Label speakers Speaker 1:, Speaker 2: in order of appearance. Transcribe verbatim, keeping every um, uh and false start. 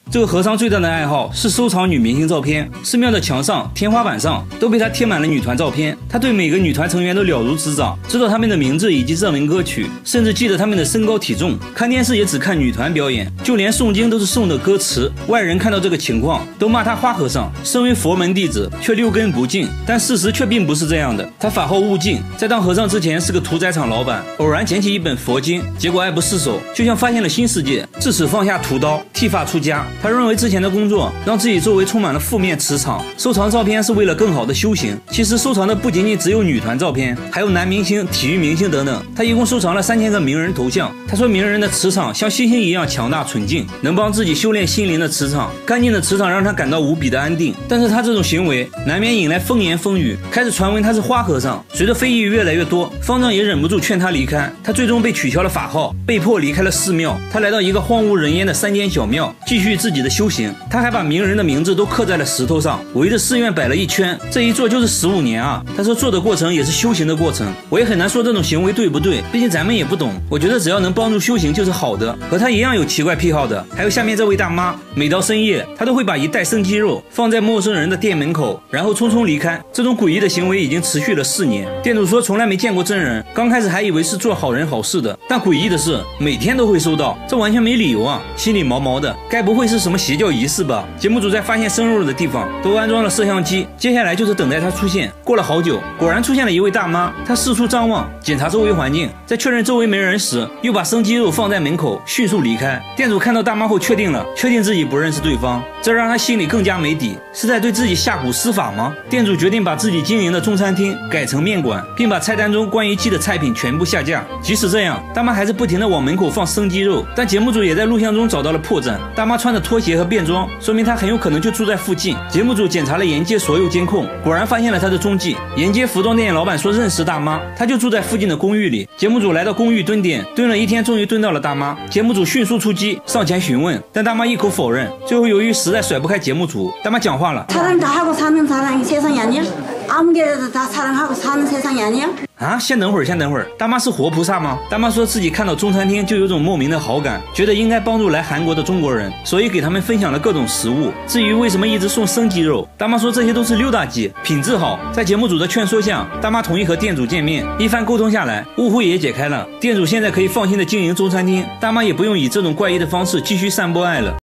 Speaker 1: 这个和尚最大的爱好是收藏女明星照片，寺庙的墙上、天花板上都被他贴满了女团照片。他对每个女团成员都了如指掌，知道他们的名字以及热门歌曲，甚至记得他们的身高体重。看电视也只看女团表演，就连诵经都是诵的歌词。外人看到这个情况，都骂他花和尚。身为佛门弟子，却六根不净，但事实却并不是这样的。他法后悟净，在当和尚之前是个屠宰场老板，偶然捡起一本佛经，结果爱不释手，就像发现了新世界，自此放下屠刀，剃发出家。他认为之前的工作让自己周围充满了负面磁场，收藏照片是为了更好的修行。其实收藏的不仅仅只有女团照片，还有男明星、体育明星等等。他一共收藏了三千个名人头像。他说名人的磁场像星星一样强大纯净，能帮自己修炼心灵的磁场。干净的磁场让他感到无比的安定。但是他这种行为难免引来风言风语，开始传闻他是花和尚。随着非议越来越多，方丈也忍不住劝他离开。他最终被取消了法号，被迫离开了寺庙。他来到一个荒无人烟的山间小庙，继续自己的修行。他还把名人的名字都刻在了石头上，围着寺院摆了一圈，这一做就是十五年啊。他说做的过程也是修行的过程。我也很难说这种行为对不对，毕竟咱们也不懂。我觉得只要能帮助修行就是好的。和他一样有奇怪癖好的还有下面这位大妈，每到深夜她都会把一袋生鸡肉放在陌生人的店门口，然后匆匆离开。这种诡异的行为已经持续了四年。店主说从来没见过真人，刚开始还以为是做好人好事的，但诡异的是每天都会收到，这完全没理由啊，心里毛毛的。该不会是什么邪教仪式吧？节目组在发现生肉的地方都安装了摄像机，接下来就是等待他出现。过了好久，果然出现了一位大妈，她四处张望，检查周围环境，在确认周围没人时，又把生鸡肉放在门口，迅速离开。店主看到大妈后确定了，确定自己不认识对方，这让他心里更加没底，是在对自己下蛊施法吗？店主决定把自己经营的中餐厅改成面馆，并把菜单中关于鸡的菜品全部下架。即使这样，大妈还是不停地往门口放生鸡肉，但节目组也在录像中找到了破绽。大妈穿着拖鞋和便装，说明她很有可能就住在附近。节目组检查了沿街所有监控，果然发现了她的踪迹。沿街服装店老板说认识大妈，她就住在附近的公寓里。节目组来到公寓蹲点，蹲了一天，终于蹲到了大妈。节目组迅速出击，上前询问，但大妈一口否认。最后由于实在甩不开节目组，大妈讲话了。 啊，先等会儿，先等会儿，大妈是活菩萨吗？大妈说自己看到中餐厅就有种莫名的好感，觉得应该帮助来韩国的中国人，所以给他们分享了各种食物。至于为什么一直送生鸡肉，大妈说这些都是溜达鸡，品质好。在节目组的劝说下，大妈同意和店主见面。一番沟通下来，误会也解开了，店主现在可以放心的经营中餐厅，大妈也不用以这种怪异的方式继续散播爱了。